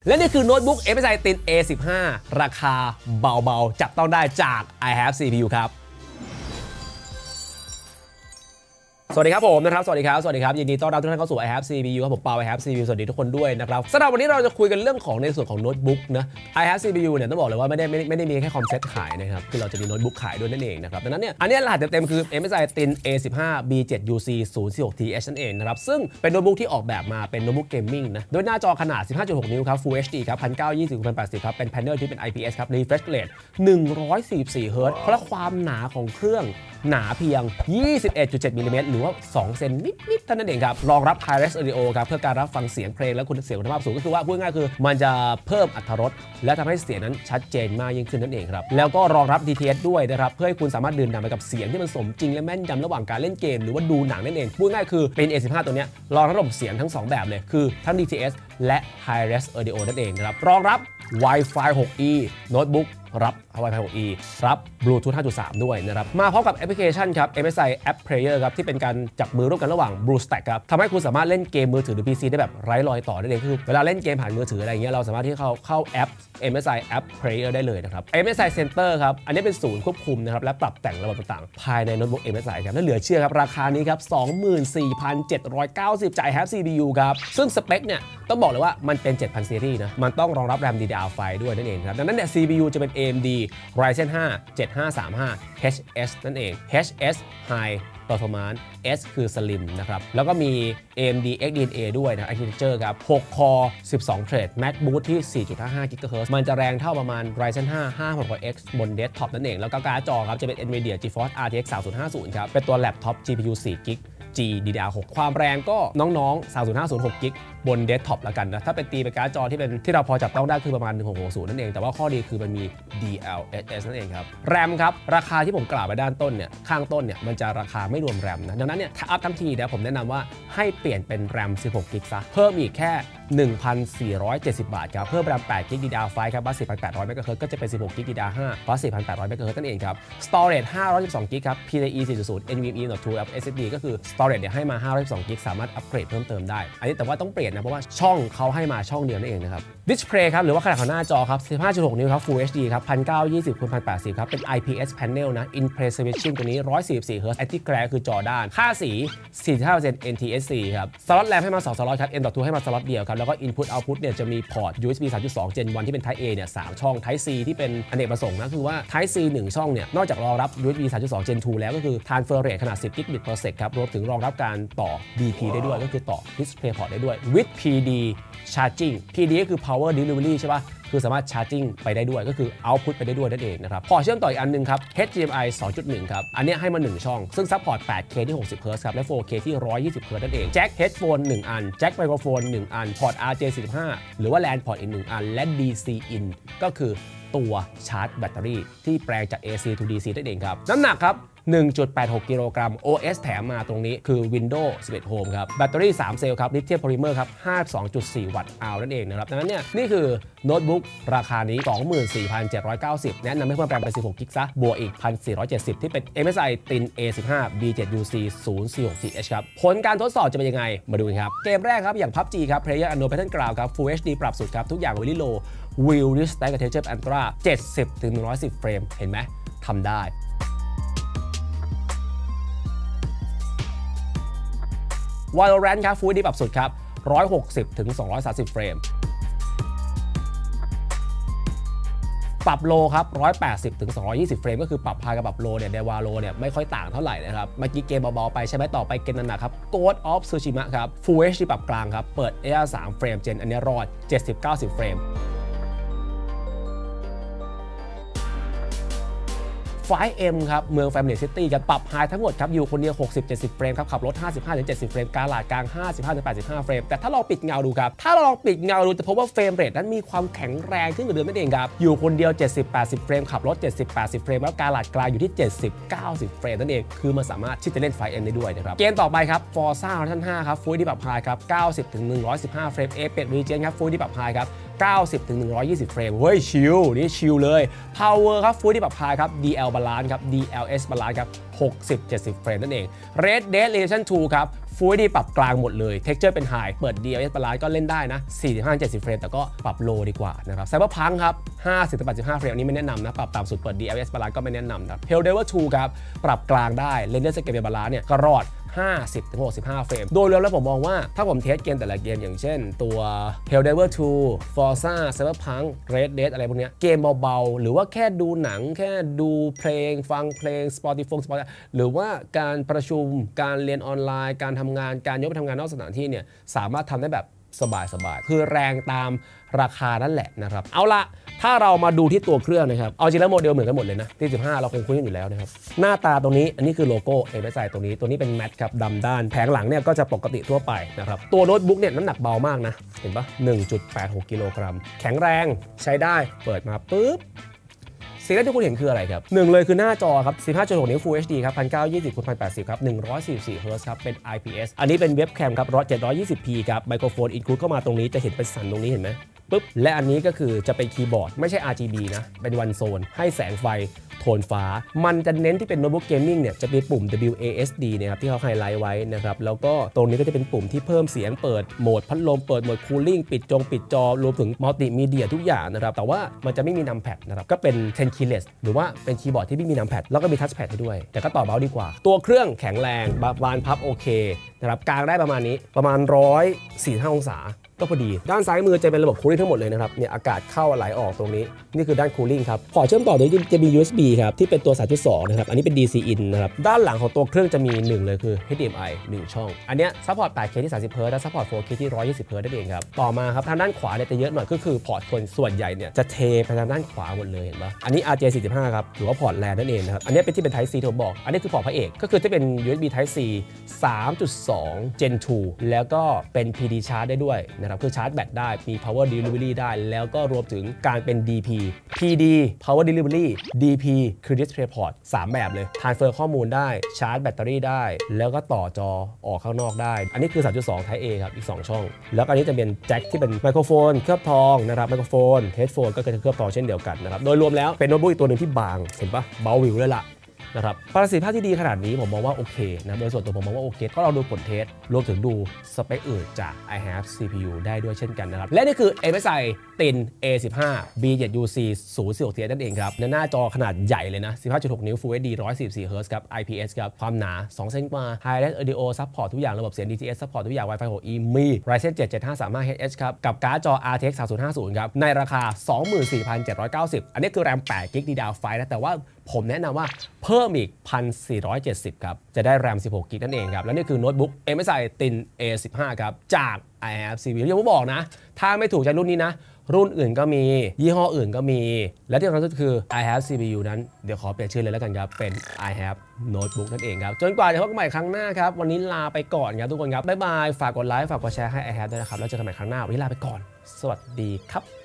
และนี่คือโน้ตบุ๊ก MSI Thin A15 ราคาเบาๆจับต้องได้จาก I Have CPU ครับสวัสดีครับผมนะครับสวัสดีครับยินดีต้อนรับทุกท่านเข้าสู่ I Have CPU ครับผมเปา I Have CPU สวัสดีทุกคนด้วยนะครับสำหรับวันนี้เราจะคุยกันเรื่องของในส่วนของโน้ตบุ๊กนะ I Have CPU เนี่ยต้องบอกเลยว่าไม่ได้มีแค่คอมเซ็ตขายนะครับคือเราจะมีโน้ตบุ๊กขายด้วยนั่นเองนะครับดังนั้นเนี่ยอันนี้รหัสเต็มๆคือ MSI Thin A15 B7UC 046TH นั่นเองนะครับซึ่งเป็นโน้ตบุ๊กที่ออกแบบมาเป็นโน้ตบุ๊กเกมมิ่งนะโดยหน้าจอขนาด 15.6 นิ้วครับ Full HD ครับ 1920x1080 ครับเป็นแพนเนลที่เป็น IPS ครับ Refresh Rate 144 Hz เพราะความหนาของเครื่องหนาเพียง 21.7 มิลลิเมตรหรือว่า 2 เซนนิดๆเท่านั้นเองครับรองรับ Hi-Res Audio ครับเพื่อการรับฟังเสียงเพลงและคุณเสียงคุณภาพสูงก็คือว่าพูดง่ายคือมันจะเพิ่มอรรถรสและทำให้เสียงนั้นชัดเจนมากยิ่งขึ้นนั่นเองครับแล้วก็รองรับ DTS ด้วยนะครับเพื่อให้คุณสามารถดื่มด่ำไปกับเสียงที่มันสมจริงและแม่นยำระหว่างการเล่นเกมหรือว่าดูหนังนั่นเองพูดง่ายคือเป็น A15 ตัวนี้รองรับระบบเสียงทั้ง2แบบเลยคือทั้ง DTS และ Hi-Res Audio นั่นเองนะครับรองรับ Wi-Fi 6E โน้ตบุ๊กรับ Wi-Fi 6E รับ Bluetooth 5.3 ด้วยนะครับมาพร้อมกับแอปพลิเคชันครับ MSI App Player ครับที่เป็นการจับมือร่วมกันระหว่าง BlueStack ครับทำให้คุณสามารถเล่นเกมมือถือหรือ PC ได้แบบไร้รอยต่อได้เลยคือเวลาเล่นเกมผ่านมือถืออะไรเงี้ยเราสามารถที่เข้าแอป MSI App Player ได้เลยนะครับ MSI Center ครับอันนี้เป็นศูนย์ควบคุมนะครับและปรับแต่งระบบต่างๆภายในโน้ตบุ๊ก MSI ครับและเหลือเชื่อครับราคานี้ครับ 24,790 จ่าย Have CPU ครับซึ่งสเปคเนี่ยต้องบอกเลยว่ามันเป็น 7,000 ซีรีส์นะมันต้องรองรับ RAM DDR5 ด้วยนั่นเองครับดังนั้นเนี่ย CPU จะเป็น AMD Ryzen 5 7535 HS นั่นเอง HS High Performance S คือ Slim นะครับแล้วก็มี AMD XDNA ด้วยนะ Architecture ครับ6 Core 12 Thread Max Boost ที่ 4.55 GHz มันจะแรงเท่าประมาณ Ryzen 5 5600X บน Desktop นั่นเองแล้วก็การ์ดจอครับจะเป็น Nvidia GeForce RTX 3050 ครับเป็นตัว Laptop GPU 4 GB GDDR6 ความแรงก็น้องๆ 3050 6 GB บนเดสก์ท็อปแล้วกันนะถ้าเป็นตีเป็นการ์ดจอที่เราพอจับต้องได้คือประมาณ 1660 นั่นเองแต่ว่าข้อดีคือมันมี DLSS นั่นเองครับแรมครับราคาที่ผมกล่าวไปด้านต้นเนี่ยข้างต้นเนี่ยมันจะราคาไม่รวมแรมนะดังนั้นเนี่ยถ้าอัพทั้งทีเนี่ยผมแนะนำว่าให้เปลี่ยนเป็นแรม16 GB ซะเพิ่มอีกแค่ 1,470 บาทครับเพิ่มแรม8 GB DDR5 ครับบัส 4,800 MHz ก็จะเป็น 16 GB DDR5 บัส 4,800 MHz นั่นเองครับ Storage 512 GB ครับ PCIe 4.0 NVMe 2 SSD ก็คือ Storage เนี่ยให้มา512 GB สามารถอัปเกรดเพิ่มเติมได้อันนี้แต่ว่าต้องเปลี่ยนนะเพราะว่าช่องเขาให้มาช่องเดียวนั่นเองนะครับ Display ครับหรือว่าขนาดของหน้าจอครับ 15.6 นิ้วครับ Full HD ครับ 1920x1080 ครับเป็น IPS Panel นะ In-Play Switching ตัวนี้ 144 Hz Anti Glare คือจอด้านค่าสี 45% NTSC ครับสล็อตแรมให้มา2สล็อตครับ M.2 ให้มาสล็อตเดียวครับแล้วก็ Input Output เนี่ยจะมีพอร์ต USB 3.2 Gen 1ที่เป็น Type A เนี่ย3ช่อง Type C ที่เป็นอเนกประสงค์นะคือว่า Type C 1 ช่องเนี่ยนอกจากรองรับ USB 3.2 Gen 2 แล้วก็คือ Transfer Rate ขนาด 10 Gb/s ครับรวมถึงรองรับการต่อ DP ได้ด้วยก็คือต่อ Display Port ได้ด้วย with PD Charging PD ก็คือ Power Delivery ใช่ป่ะคือสามารถ Charging ไปได้ด้วยก็คือ Output ไปได้ด้วยนั่นเองนะครับพอร์ตเชื่อมต่ออีกอันนึงครับ HDMI 2.1 ครับอันนี้ให้มา1ช่องซึ่งซัพพอร์ต 8K ที่ 60 Hz ครับและ 4K ที่ 120 Hz นั่นเองแจ็ค Headphone 1 อันแจ็คไมโครโฟน1 อันพอร์ต RJ45 หรือว่า LAN พอร์ตอีก1 อันและ DC in ก็คือตัวชาร์จแบตเตอรี่ที่แปลงจาก AC to DC นั่นเองครับน้ำหนักครับ 1.86 กิโลกรัม OS แถมมาตรงนี้คือ Windows 11 Home ครับแบตเตอรี่3เซลล์ครับลิเธียมโพลิเมอร์ครับ 52.4 วัตต์อาวนั่นเองนะครับดังนั้นเนี่ยนี่คือโน้ตบุ๊กราคานี้ 24,790 แนะนำให้เพิ่มแรมไป16 กิกซะบวกอีก 1,470 ที่เป็น MSI Thin A15 B7UC 046TH ครับผลการทดสอบจะเป็นยังไงมาดูกันครับเกมแรกครับอย่าง PUBG ครับ Player Unknown Battleground ครับ Full HD ปรับสุดครับทุกอย่าง Very Low Will Restart กับ Texture Ultra 70-110 เฟรมเห็นไหมทำได้Valorant ครับ Full HD ปรับสุดครับ 160-230 เฟรมปรับโลครับ 180-220 เฟรมก็คือปรับพายกับปรับโลเนี่ยในวาโลเนี่ยไม่ค่อยต่างเท่าไหร่นะครับเมื่อกี้เกมเบาๆไปใช่ไหมต่อไปเกมหนักๆครับ Ghost of Tsushima ครับ Full HD ปรับกลางครับเปิด AR3 เฟรมเจนอันนี้รอด 70-90 เฟรม5M ครับเมือง Family City จะปรับไฮทั้งหมดครับอยู่คนเดียว 60-70 เฟรมครับขับรถ 55-70 เฟรมการหลาดกลาง 55-85 เฟรมแต่ถ้าลองปิดเงาดูครับถ้าลองปิดเงาดูจะพบว่าเฟรมเรทนั้นมีความแข็งแรงขึ้นกว่าเดิมนั่นเองครับอยู่คนเดียว 70-80 เฟรมขับรถ 70-80 เฟรมแล้วการหลาดกลางอยู่ที่ 70-90 เฟรมนั่นเองคือมันสามารถที่จะเล่น 5M ได้ด้วยนะครับเกมต่อไปครับ Forza Horizon 5 ครับ Full HD ปรับไฮครับ 90-115 เฟรม Apex Legends ครับ Full HD ปรับไฮครับ 90 ถึง 120 เฟรมเฮ้ยชิลนี่ชิลเลย Power ครับ Full HD ปรับ High ครับ DL Balance ครับ DLS Balance ครับ60-70 เฟรมนั่นเอง Red Dead Redemption 2 ครับ Full HD ปรับกลางหมดเลย Texture เป็น High เปิด DLS Balance ก็เล่นได้นะ 45-70 เฟรมแต่ก็ปรับ Low ดีกว่านะครับ Cyberpunk ครับ 50-85 เฟรมอันนี้ไม่แนะนำนะปรับต่ำสุดเปิด DLS Balance ก็ไม่แนะนำครับ Helldivers 2 ครับปรับกลางได้ Render Scale Balance เนี่ยก็รอด50-65 เฟรมโดยรวมแล้วผมมองว่าถ้าผมเทสเกมแต่ละเกมอย่างเช่นตัว Helldivers 2 Forza Cyberpunk Red Dead อะไรพวกนี้เกมเบาๆหรือว่าแค่ดูหนังแค่ดูเพลงฟังเพลง Spotify หรือว่าการประชุมการเรียนออนไลน์การทำงานการยกไปทำงานนอกสถานที่เนี่ยสามารถทำได้แบบสบายๆคือแรงตามราคานั่นแหละนะครับเอาละถ้าเรามาดูที่ตัวเครื่องนะครับเอาจริงแล้วโมเดลเหมือนกันหมดเลยนะที่15เราคงคุ้นกันอยู่แล้วนะครับหน้าตาตรงนี้อันนี้คือโลโก้MSI ตรงนี้เป็นแมทครับดำด้านแผงหลังเนี่ยก็จะปกติทั่วไปนะครับตัวโน้ตบุ๊กเนี่ยน้ำหนักเบามากนะเห็นปะ 1.86 กิโลกรัมแข็งแรงใช้ได้เปิดมาปุ๊บสิ่งแรกที่คุณเห็นคืออะไรครับหนึ่งเลยคือหน้าจอครับ 15.6 นิ้ว Full HD ครับ 1920x1080 ครับ 144 Hz ครับเป็น IPS อันนี้เป็นเว็บแคมครับ 720p ครับไมโครโฟนอินคลูดเข้ามาตรงนี้จะเห็นเป็นสันตรงนี้เห็นไหมปุ๊บและอันนี้ก็คือจะเป็นคีย์บอร์ดไม่ใช่ RGB นะเป็นวันโซนให้แสงไฟโทนฟ้ามันจะเน้นที่เป็นโน้ตบุ๊กเกมมิ่งเนี่ยจะมีปุ่ม WASD นะครับที่เขาไฮไลท์ไว้นะครับแล้วก็ตรงนี้ก็จะเป็นปุ่มที่เพิ่มเสียงเปิดโหมดพัดลมเปิดโหมดคูลิ่งปิดจอรวมถึงมัลติมีเดียทุกอย่างนะครับแต่ว่ามันจะไม่มีนัมแพดนะครับก็เป็น10 keyless หรือว่าเป็นคีย์บอร์ดที่ไม่มีนัมแพดแล้วก็มีทัชแพดให้ด้วยแต่ก็ต่อเบาดีกว่าตัวเครื่องแข็งแรงบานพับโอเคนะครับกลางได้ประมาณนี้ประมาณ145 องศาก็พอดีด้านซ้ายมือจะเป็นระบบคูลิ่งทั้งหมดเลยนะครับเนี่ยอากาศเข้าไหลออกตรงนี้นี่คือด้านคูลิ่งครับพอร์ตเชื่อมต่อตรงนี้จะมี USB ครับที่เป็นตัว 3.2 นะครับอันนี้เป็น DC in นะครับด้านหลังของตัวเครื่องจะมี1เลยคือ HDMI 1 ช่องอันเนี้ยซัพพอร์ต 8K ที่ 30 Hz และซัพพอร์ต 4K ที่ 120 Hz นั่นเองครับต่อมาครับทางด้านขวาเนี่ยจะเยอะหน่อยก็คือพอร์ตคนส่วนใหญ่เนี่ยจะเทไปทางด้านขวาหมดเลยเห็นปะอันนี้ RJ45 ครับหรือว่าพอร์ตแลนนั่นเองนะครับอันนี้เป็นที่เป็น Type C ที่ผมบอกอันนี้คือพอร์ตพระเอกก็คือที่เป็น USB Type C 3.2 Gen 2 แล้วก็เป็น PD charge ได้ด้วยนะครับคือชาร์จแบตได้มี power delivery ได้แล้วก็รวมถึงการเป็น DP PD power delivery DP คือ display port 3 แบบเลย transfer ข้อมูลได้ชาร์จแบตเตอรี่ได้แล้วก็ต่อจอออกข้างนอกได้อันนี้คือ 3.2 Type A ครับอีก 2 ช่องแล้วอันนี้จะเป็นแจ็คที่เป็นไมโครโฟนเคลือบทองนะครับไมโครโฟนเฮดโฟนก็จะเคลือบทองเช่นเดียวกันนะครับโดยรวมแล้วเป็นโน้ตบุ๊กอีกตัวหนึ่งที่บางเห็นปะเบาวิวเลยล่ะนะครับประสิทธิภาพที่ดีขนาดนี้ผมมองว่าโอเคนะโดยส่วนตัวผมมองว่าโอเคก็เราดูผลเทสรวมถึงดูสเปคอื่นจาก I have CPU ได้ด้วยเช่นกันนะครับและนี่คือ MSI Tin A15 B7UC 046 นั่นเองครับหน้าจอขนาดใหญ่เลยนะ 15.6 นิ้ว Full HD 144 Hz ครับ IPS ครับความหนา2 เซนกว่า High-res Audio Support ทุกอย่างระบบเสียง DTS Support ทุกอย่าง Wi-Fi 6E มี Ryzen 7 7535HH ครับกับการ์ดจอ RTX 3050ครับในราคา 24,790 อันนี้คือ RAM 8GB DDR5 นะแต่ว่าผมแนะนำว่าเพิ่มอีก 1,470 ครับจะได้ RAM 16GB นั่นเองครับและนี่คือโน้ตบุ๊ก MSI Tin A15 ครับจาก I have CPU อย่างที่ผมบอกนะถ้าไม่ถูกใจรุ่นนี้นะรุ่นอื่นก็มียี่ห้ออื่นก็มีและที่สำคัญที่สุดคือ I have CPU นั้นเดี๋ยวขอเปลี่ยนชื่อเลยแล้วกันครับเป็น I have Notebook นั่นเองครับจนกว่าจะพบกันใหม่ครั้งหน้าครับวันนี้ลาไปก่อนครับทุกคนครับบ๊ายบายฝากกดไลค์ฝากกดแชร์ให้ I have ด้วยนะครับแล้วเจอกันใหม่ครั้งหน้าวันนี้ลาไปก่อนสวัสดีครับ